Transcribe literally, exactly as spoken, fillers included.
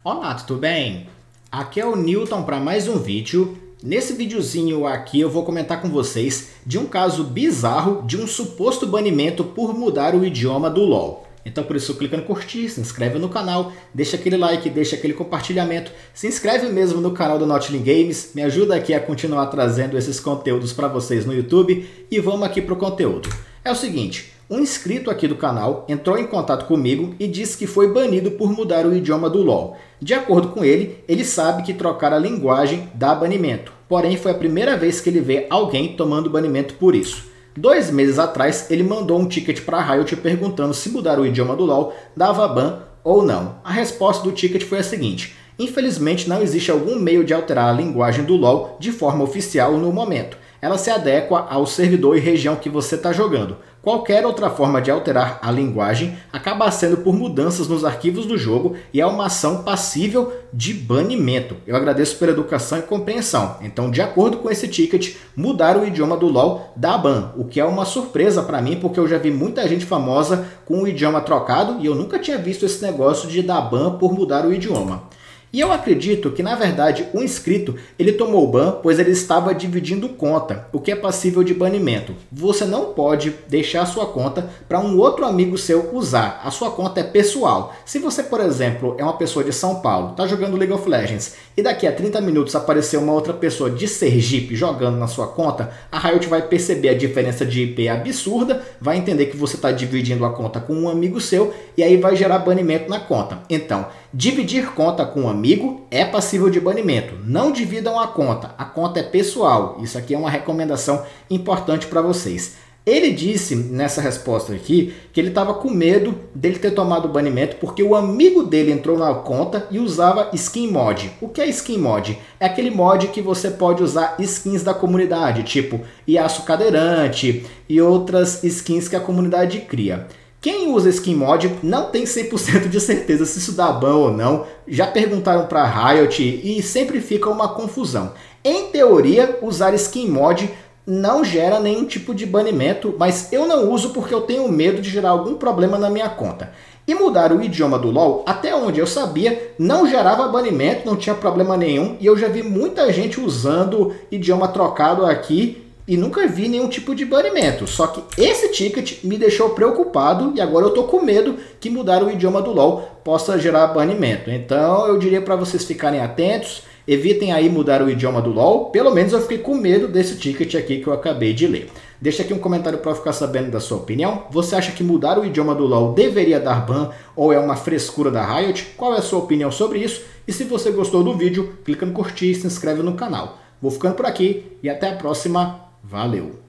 Olá, tudo bem? Aqui é o Newton para mais um vídeo. Nesse videozinho aqui eu vou comentar com vocês de um caso bizarro de um suposto banimento por mudar o idioma do LoL. Então por isso clica no curtir, se inscreve no canal, deixa aquele like, deixa aquele compartilhamento, se inscreve mesmo no canal do Notlin Games, me ajuda aqui a continuar trazendo esses conteúdos para vocês no YouTube e vamos aqui para o conteúdo. É o seguinte, um inscrito aqui do canal entrou em contato comigo e disse que foi banido por mudar o idioma do LoL. De acordo com ele, ele sabe que trocar a linguagem dá banimento, porém foi a primeira vez que ele vê alguém tomando banimento por isso. Dois meses atrás, ele mandou um ticket para a Riot perguntando se mudar o idioma do LoL dava ban ou não. A resposta do ticket foi a seguinte: infelizmente não existe algum meio de alterar a linguagem do LoL de forma oficial no momento. Ela se adequa ao servidor e região que você está jogando. Qualquer outra forma de alterar a linguagem acaba sendo por mudanças nos arquivos do jogo e é uma ação passível de banimento. Eu agradeço pela educação e compreensão. Então, de acordo com esse ticket, mudar o idioma do LoL dá ban, o que é uma surpresa para mim, porque eu já vi muita gente famosa com o idioma trocado e eu nunca tinha visto esse negócio de dar ban por mudar o idioma. E eu acredito que, na verdade, o inscrito ele tomou ban pois ele estava dividindo conta, o que é passível de banimento. Você não pode deixar a sua conta para um outro amigo seu usar. A sua conta é pessoal. Se você, por exemplo, é uma pessoa de São Paulo, está jogando League of Legends e daqui a trinta minutos aparecer uma outra pessoa de Sergipe jogando na sua conta, a Riot vai perceber a diferença de I P absurda, vai entender que você está dividindo a conta com um amigo seu e aí vai gerar banimento na conta. Então, dividir conta com um amigo é passível de banimento. Não dividam a conta. A conta é pessoal. Isso aqui é uma recomendação importante para vocês. Ele disse nessa resposta aqui que ele estava com medo dele ter tomado o banimento porque o amigo dele entrou na conta e usava skin mod. O que é skin mod? É aquele mod que você pode usar skins da comunidade, tipo Yasuo Cadeirante e outras skins que a comunidade cria. Quem usa skin mod não tem cem por cento de certeza se isso dá ban ou não. Já perguntaram para a Riot e sempre fica uma confusão. Em teoria, usar skin mod não gera nenhum tipo de banimento, mas eu não uso porque eu tenho medo de gerar algum problema na minha conta. E mudar o idioma do LoL, até onde eu sabia, não gerava banimento, não tinha problema nenhum. E eu já vi muita gente usando idioma trocado aqui e nunca vi nenhum tipo de banimento. Só que esse ticket me deixou preocupado e agora eu tô com medo que mudar o idioma do LoL possa gerar banimento. Então eu diria para vocês ficarem atentos, evitem aí mudar o idioma do LoL. Pelo menos eu fiquei com medo desse ticket aqui que eu acabei de ler. Deixa aqui um comentário para ficar sabendo da sua opinião. Você acha que mudar o idioma do LoL deveria dar ban ou é uma frescura da Riot? Qual é a sua opinião sobre isso? E se você gostou do vídeo, clica no curtir e se inscreve no canal. Vou ficando por aqui e até a próxima. Valeu!